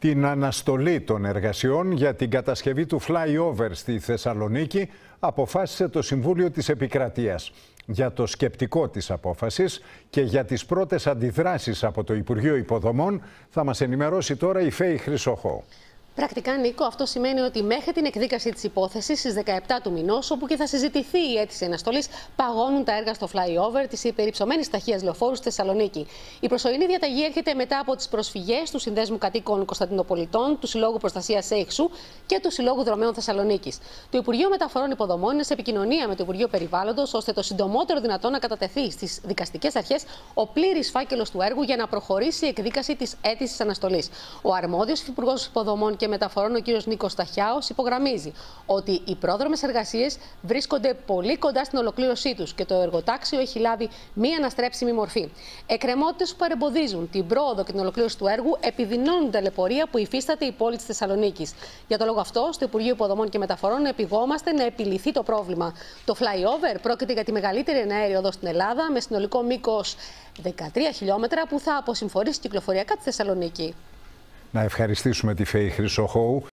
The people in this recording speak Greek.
Την αναστολή των εργασιών για την κατασκευή του flyover στη Θεσσαλονίκη αποφάσισε το Συμβούλιο της Επικρατείας. Για το σκεπτικό της απόφασης και για τις πρώτες αντιδράσεις από το Υπουργείο Υποδομών θα μας ενημερώσει τώρα η Φαίη Χρυσοχώου. Πρακτικά, Νίκο, αυτό σημαίνει ότι μέχρι την εκδίκαση της υπόθεσης στις 17 του μηνός, όπου και θα συζητηθεί η αίτηση αναστολής, παγώνουν τα έργα στο flyover της υπερυψωμένης ταχείας λεωφόρου στη Θεσσαλονίκη. Η προσωρινή διαταγή έρχεται μετά από τις προσφυγές του Συνδέσμου Κατοίκων Κωνσταντινοπολιτών, του Συλλόγου Προστασίας ΣΕΙΧΣΟΥ και του Συλλόγου Δρομέων Θεσσαλονίκης. Το Υπουργείο Μεταφορών Υποδομών είναι σε επικοινωνία με το Υπουργείο Περιβάλλοντος, ώστε το συντομότερο δυνατόν να κατατεθεί στις δικαστικές αρχές ο πλήρης φάκελος του έργου για να προχωρήσει η εκδίκαση της αίτησης αναστολής. Ο αρμόδιος Υπουργός Υποδομών και Μεταφορών, ο κ. Νίκος Ταχιάος, υπογραμμίζει ότι οι πρόδρομες εργασίες βρίσκονται πολύ κοντά στην ολοκλήρωσή τους και το εργοτάξιο έχει λάβει μία αναστρέψιμη μορφή. Εκκρεμότητες που παρεμποδίζουν την πρόοδο και την ολοκλήρωση του έργου επιδεινώνουν την ταλαιπωρία που υφίσταται η πόλη της Θεσσαλονίκης. Για το λόγο αυτό, στο Υπουργείο Υποδομών και Μεταφορών επιγόμαστε να επιληθεί το πρόβλημα. Το flyover πρόκειται για τη μεγαλύτερη εναέρια οδό στην Ελλάδα, με συνολικό μήκος 13 χιλιόμετρα, που θα αποσυμφορήσει κυκλοφοριακά τη Θεσσαλονίκη. Να ευχαριστήσουμε τη Φαίη Χρυσοχώου.